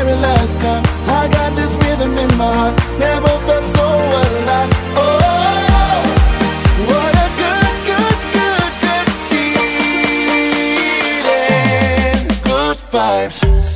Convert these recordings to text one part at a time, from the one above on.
very last time. I got this rhythm in my heart, never felt so alive. Oh, what a good, good, good, good feeling. Good vibes.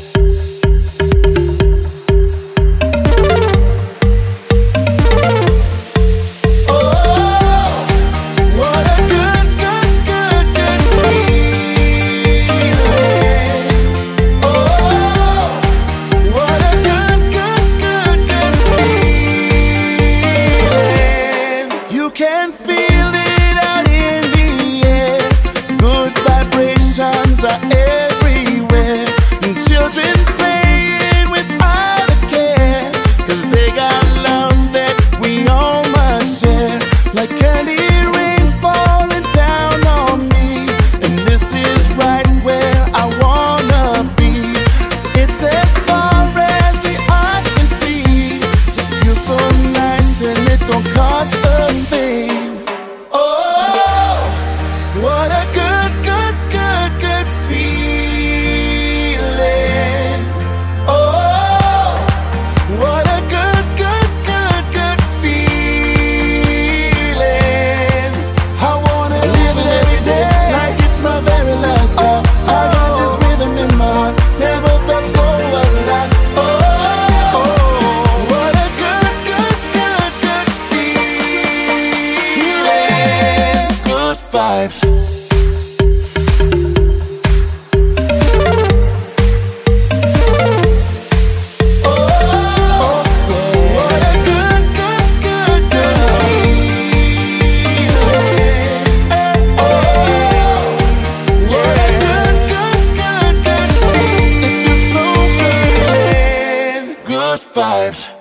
You can feel it out in the air. Good vibrations are everywhere. And children playing without a care, 'cause they got love that we all must share. Like candy rain falling down on me, and this is right where I wanna be. It's as far as the eye can see. It feels so nice and it don't cost a thing. Oh, what a good, good, good, good feeling. Oh, what a good, good, good, good feeling. I wanna live it every day like it's my very last time. I got this rhythm in my heart, never felt so alive. Oh, what a good, good, good, good feeling. Good vibes. Vibes.